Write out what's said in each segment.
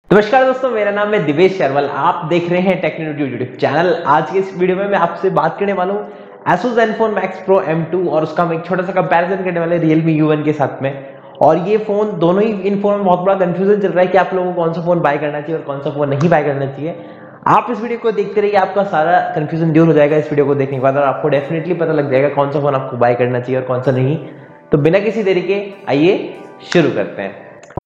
नमस्कार दोस्तों, मेरा नाम है दिवेश शर्वल। आप देख रहे हैं टेक्निकल यूट्यूब चैनल। आज के इस वीडियो में मैं आपसे बात करने वाला हूँ Asus Zenfone Max Pro M2 और उसका हम एक छोटा सा कंपैरिजन करने वाले Realme U1 के साथ में। और ये फोन दोनों ही इन फोन में बहुत बड़ा कंफ्यूजन चल रहा है कि आप लोगों को कौन सा फोन बाय करना चाहिए और कौन सा फोन नहीं बाय करना चाहिए। आप इस वीडियो को देखते रहिए, आपका सारा कंफ्यूजन दूर हो जाएगा इस वीडियो को देखने के बाद और आपको डेफिनेटली पता लग जाएगा कौन सा फोन आपको बाय करना चाहिए और कौन सा नहीं। तो बिना किसी देरी के आइए शुरू करते हैं।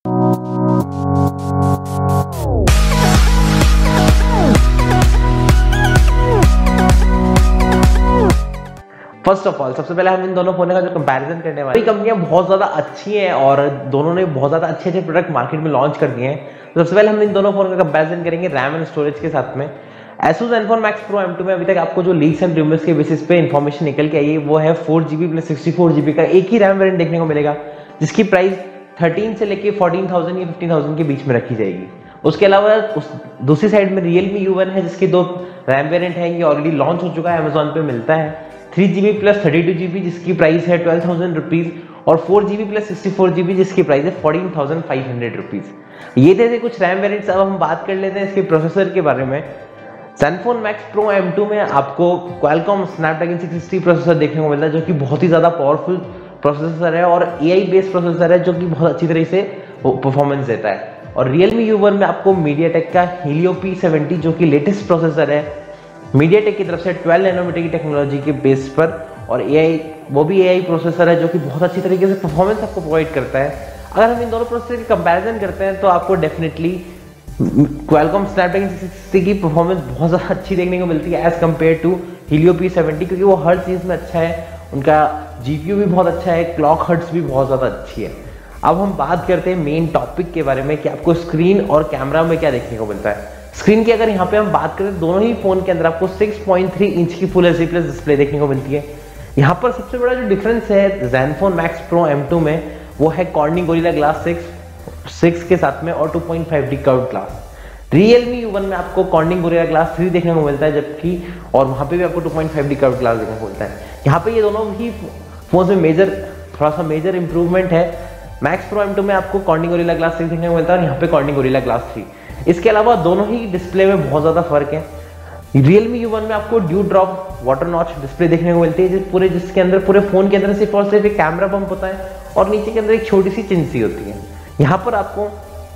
फर्स्ट ऑफ ऑल, सबसे पहले हम इन दोनों फोन का जो कंपैरिजन करने वाले हैं, कंपनियां बहुत ज्यादा अच्छी हैं और दोनों ने बहुत ज्यादा अच्छे प्रोडक्ट मार्केट में लॉन्च कर दिए हैं। तो सबसे पहले हम इन दोनों फोन का कंपैरिजन करेंगे रैम एंड स्टोरेज के साथ में। Asus Zenfone Max Pro M2 में अभी तक आपको जो लीक्स एंड रूमर्स के बेसिस पे इंफॉर्मेशन निकल के आई है वो है 4GB प्लस 64GB का एक ही रैम वेरिएंट देखने को मिलेगा, जिसकी प्राइस 13 से लेके 14,000 या 15,000 के बीच में रखी जाएगी। उसके अलावा दूसरी साइड में Realme U1 है, जिसके दो रैम वेरिएंट है, ये ऑलरेडी लॉन्च हो चुका है, अमेजोन पे मिलता है। 3GB प्लस 32GB जिसकी प्राइस है 12,000 रुपीज और 4GB प्लस 64GB जिसकी प्राइस है 14,500 रुपीज। ये थे कुछ रैम वेरिएंट्स। अब हम बात कर लेते हैं इसके प्रोसेसर के बारे में। Zenfone Max Pro M2 में आपको Qualcomm Snapdragon 660 प्रोसेसर देखने को मिलता है, जो कि बहुत ही ज़्यादा पावरफुल प्रोसेसर है और AI बेस्ड प्रोसेसर है, जो कि बहुत अच्छी तरीके से परफॉर्मेंस देता है। और Realme U1 में आपको MediaTek का Helio P70 जो कि लेटेस्ट प्रोसेसर है MediaTek की तरफ से 12 नैनोमीटर की टेक्नोलॉजी के बेस पर, और AI वो भी AI प्रोसेसर है जो कि बहुत अच्छी तरीके से परफॉर्मेंस आपको प्रोवाइड करता है। अगर हम इन दोनों प्रोसेसर की कंपैरिजन करते हैं तो आपको डेफिनेटली Qualcomm Snapdragon 660 की परफॉर्मेंस बहुत ज़्यादा अच्छी देखने को मिलती है as compared to Helio P70, क्योंकि वो हर चीज़ में अच्छा है, उनका GPU भी बहुत अच्छा है, क्लॉक हर्ट्स भी बहुत ज़्यादा अच्छी है। अब हम बात करते हैं मेन टॉपिक के बारे में कि आपको स्क्रीन और कैमरा में क्या देखने को मिलता है। स्क्रीन की अगर यहाँ पे हम बात करें, दोनों ही फोन के अंदर आपको 6.3 इंच की फुल HD प्लस डिस्प्ले देखने को मिलती है। यहाँ पर सबसे बड़ा जो डिफरेंस है Zenfone Max Pro M2 में वो है Corning Gorilla Glass 6 के साथ में और 2.5D curved glass. Realme U1 में आपको Corning Gorilla Glass 3 देखने को मिलता है, जबकि और वहाँ पे भी आपको 2.5D कर्व्ड ग्लास देखने को मिलता है। यहाँ पे ये दोनों ही फोन में थोड़ा सा मेजर इंप्रूवमेंट है। Max Pro M2 में आपको Corning Gorilla Glass 6 देखने को मिलता है और यहाँ पे Corning Gorilla Glass 3। इसके अलावा दोनों ही डिस्प्ले में बहुत ज्यादा फर्क है। Realme U1 में आपको dew drop water notch display देखने को मिलती है, जिसके अंदर पूरे फोन के अंदर सिर्फ और सिर्फ एक कैमरा बम्प होता है और नीचे के अंदर एक छोटी सी चिंसी होती है। यहाँ पर आपको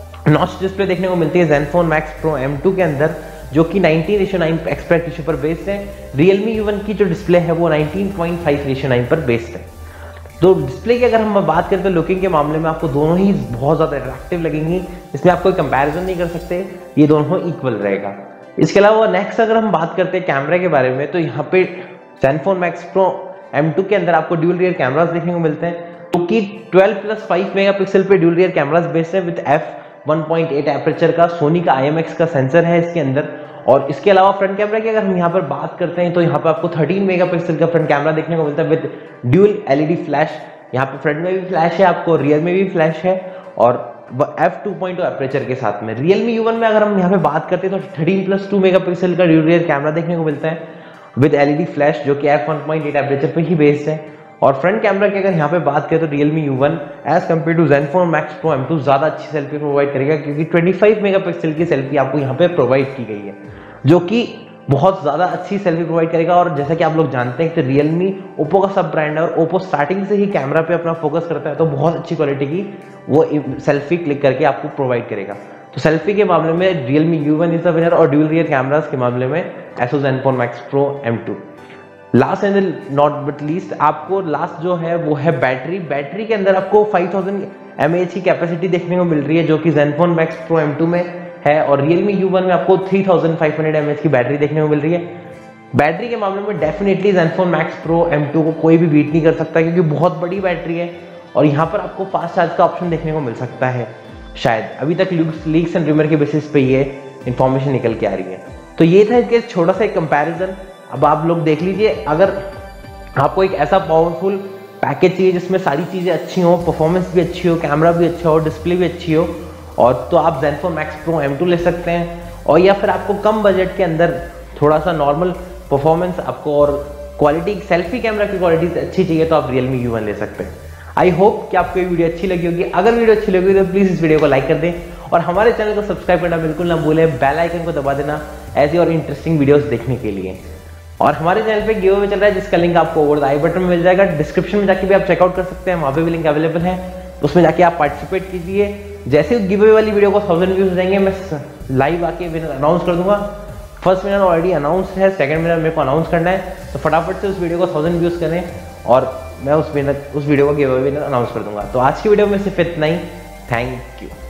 नॉच डिस्प्ले देखने को मिलती है Zenfone Max Pro M2 के अंदर, जो कि 19:9 एस्पेक्ट रेशियो पर बेस्ड है। Realme U1 की जो डिस्प्ले है वो 19.5:9 पर बेस्ड है। तो डिस्प्ले की अगर हम बात करें तो लुकिंग के मामले में आपको दोनों ही बहुत ज़्यादा अट्रैक्टिव लगेंगी, इसमें आप कोई कंपैरिजन नहीं कर सकते, ये दोनों इक्वल रहेगा। इसके अलावा नेक्स्ट अगर हम बात करते हैं कैमरा के बारे में, तो यहाँ पे Zenfone Max Pro M2 के अंदर आपको ड्यूल रियर कैमरास देखने को मिलते हैं, जो कि 12+5 मेगापिक्सल पे ड्यूल रियर कैमरास बेस्ड है विद f1.8 एपर्चर का सोनी का IMX का सेंसर है इसके अंदर। और इसके अलावा फ्रंट कैमरा की अगर हम यहाँ पर बात करते हैं तो यहाँ पर आपको 13 मेगापिक्सल का फ्रंट कैमरा देखने को मिलता है विद ड्यूल LED फ्लैश। यहाँ पे फ्रंट में भी फ्लैश है, आपको रियर में भी फ्लैश है और f2.2 एपर्चर के साथ में। Realme U1 में अगर हम यहाँ पे बात करते हैं तो 13+2 मेगापिक्सल का ड्यूल रियर कैमरा देखने को मिलता है विद LED फ्लैश, जो कि f1.8 एपर्चर पे ही बेस्ड है। और फ्रंट कैमरा की अगर यहाँ पे बात करें तो Realme U1 as compared to Zenfone Max Pro M2 ज्यादा अच्छी सेल्फी प्रोवाइड करेगा, क्योंकि 25 मेगापिक्सल की सेल्फी आपको यहाँ पे प्रोवाइड की गई है, जो कि बहुत ज्यादा अच्छी सेल्फी प्रोवाइड करेगा। और जैसा कि आप लोग जानते हैं कि Realme ओप्पो का सब ब्रांड है और ओप्पो स्टार्टिंग से ही कैमरा पे अपना फोकस करता है, तो बहुत अच्छी क्वालिटी की वो सेल्फी क्लिक करके आपको प्रोवाइड करेगा। तो सेल्फी के मामले में Realme U1 is the winner और ड्यूल रियर कैमरास के मामले में Asus Zenfone Max Pro M2। Last and not but least, आपको लास्ट जो है वो है बैटरी के अंदर आपको 5000 mAh की कैपेसिटी देखने को मिल रही है, जो कि Zenfone Max Pro M2 में है। और Realme U1 में आपको 3500 mAh की बैटरी देखने को मिल रही है। बैटरी के मामले में definitely Zenfone Max Pro M2 को कोई भी बीट नहीं कर सकता, क्योंकि बहुत बड़ी बैटरी है और यहाँ पर आपको फास्ट चार्ज का ऑप्शन देखने को मिल सकता है शायद। अभी तक लीक्स एंड रूमर के बेसिस पे ये इंफॉर्मेशन निकल के आ रही है। तो ये था इसके छोटा सा एक कंपैरिजन। अब आप लोग देख लीजिए, अगर आपको एक ऐसा पावरफुल पैकेज चाहिए जिसमें सारी चीज़ें अच्छी हो, परफॉर्मेंस भी अच्छी हो, कैमरा भी अच्छा हो, डिस्प्ले भी अच्छी हो, और तो आप Zenfone Max Pro M2 ले सकते हैं। और या फिर आपको कम बजट के अंदर थोड़ा सा नॉर्मल परफॉर्मेंस आपको और क्वालिटी, सेल्फी कैमरा की क्वालिटी अच्छी चाहिए तो आप Realme U1 ले सकते हैं। आई होप कि आपको ये वीडियो अच्छी लगी होगी। अगर वीडियो अच्छी लगी तो प्लीज़ इस वीडियो को लाइक कर दें और हमारे चैनल को सब्सक्राइब करना बिल्कुल ना भूलें, बेल आइकन को दबा देना ऐसी और इंटरेस्टिंग वीडियोस देखने के लिए। और हमारे चैनल पे गिव अवे चल रहा है जिसका लिंक आपको ओवर द आई बटन में मिल जाएगा, डिस्क्रिप्शन में जाके भी आप चेकआउट कर सकते हैं, वहाँ पे भी लिंक अवेलेबल है, तो उसमें जाके आप पार्टिसिपेट कीजिए। जैसे गिव अवे वाली वीडियो को 1000 व्यूज हो जाएंगे मैं लाइव आके विनर अनाउंस कर दूंगा। फर्स्ट विनर ऑलरेडी अनाउंस है, सेकंड विनर मेरे को अनाउंस करना है, तो फटाफट से उस वीडियो को 1000 व्यूज करें और मैं उस वीडियो को गिव अवे विनर अनाउंस कर दूंगा। तो आज की वीडियो में सिर्फ इतना ही, थैंक यू।